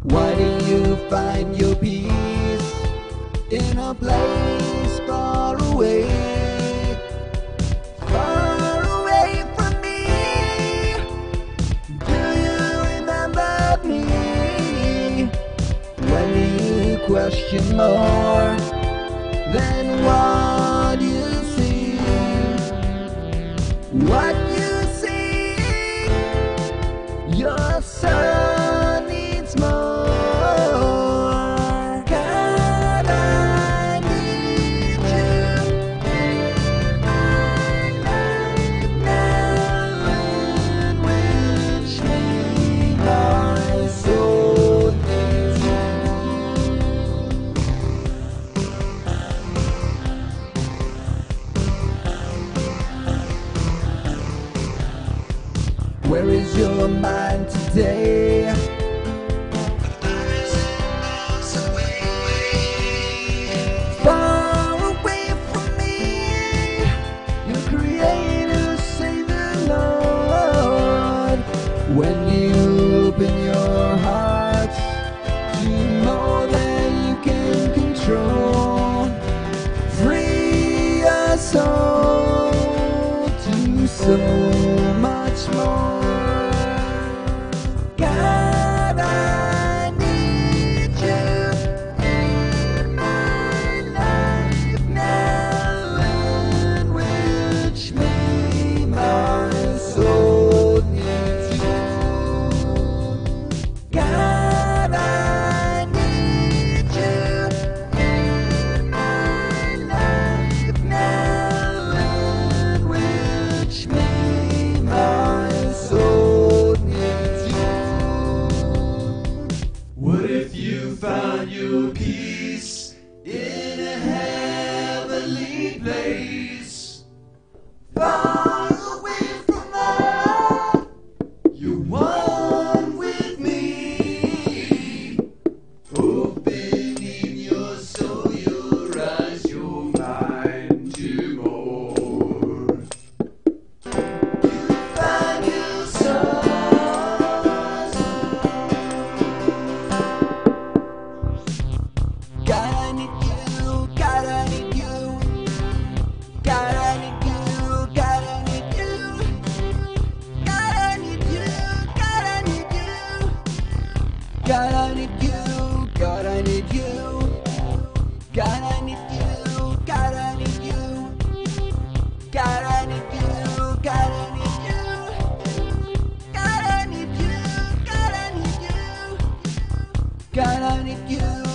Why do you find your peace in a place far away? Far away from me. Do you remember me? When you question more than what you see, what you see, your son needs more. God, I need you in my life now, in which me, my soul needs you. Where is your mind today? Far away from me. Your Creator, Savior, Lord. When you open your heart to more than you can control, free your soul to so much more. God, I need you in my life now, in which me, my soul needs you. God, I need you in my life now, in which me, my soul needs you. What if you found your peace in a heavenly place? Far away from all. You're one with me. Opening your soul, your eyes, your mind to more. Find your source. God, I need you. God, I need you. God, I need you. God, I need you. God, I need you. God, I need you. God, I need you. God, I need you. God, I need you. God, I need you. God, I need you. God, I need you. God, I need you. God, I need you. God, I need you.